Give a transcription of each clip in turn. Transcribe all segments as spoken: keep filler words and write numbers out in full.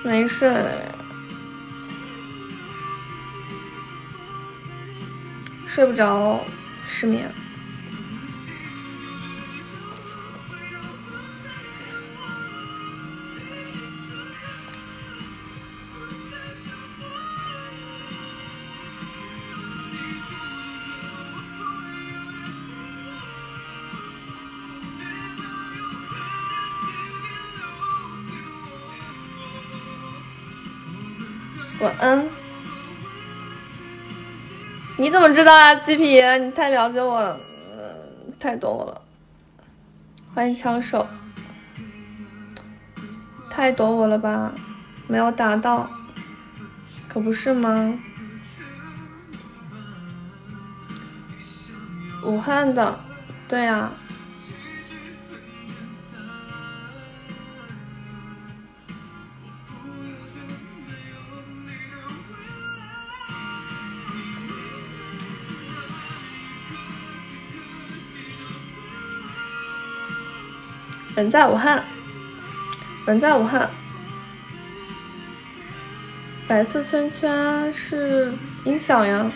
没事，睡不着，失眠。晚安。你怎么知道啊，鸡皮？你太了解我了，嗯，太懂我了。欢迎枪手，太懂我了吧？没有达到，可不是吗？武汉的，对呀、啊。人在武汉，人在武汉。白色圈圈是音响呀。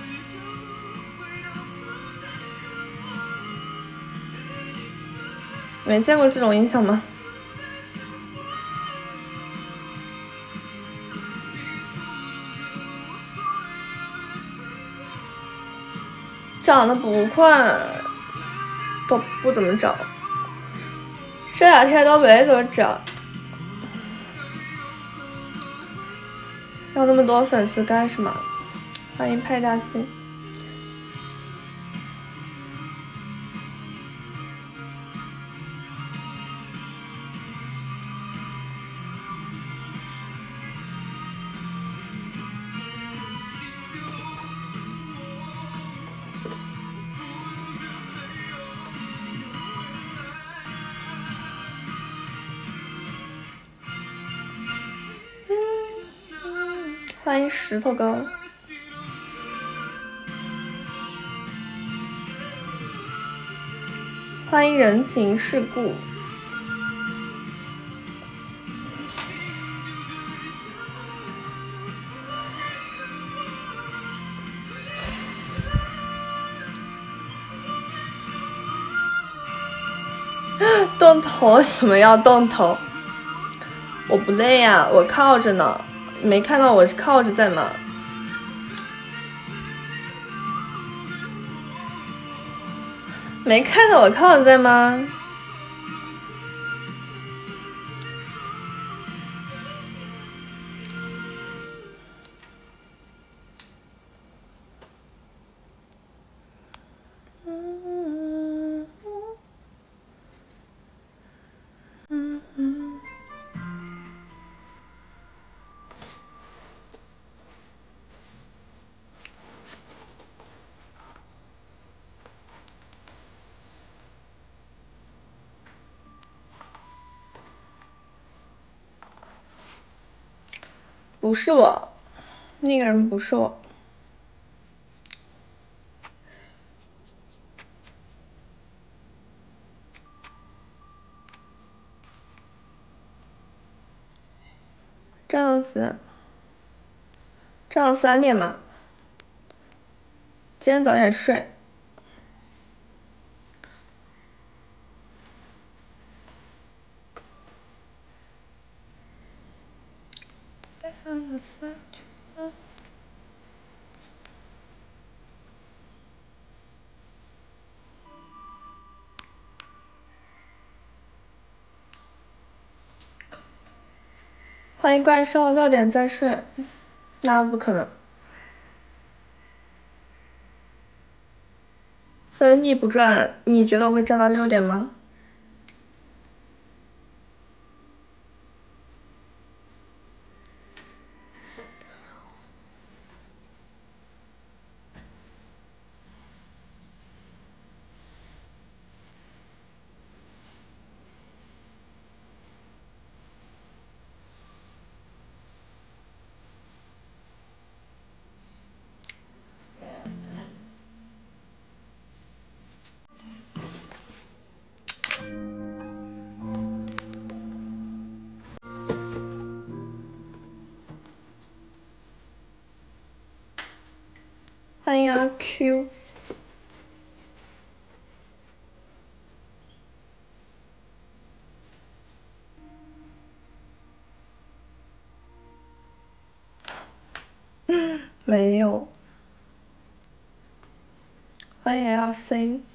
没见过这种音响吗？长得不快，都不怎么长，这两天都没怎么长。要那么多粉丝干什么？欢迎派大星。欢迎石头哥，欢迎人情世故。动头什么要动头？我不累呀、啊，我靠着呢，没看到我是靠着在吗？没看到我靠着在吗？嗯嗯嗯。不是我，那个人不是我。这样子，这样三点嘛。今天早点睡。欢迎怪兽，六点再睡，那不可能。分蜜不赚，你觉得我会赚到六点吗？ Q。嗯，没有。我也要 C。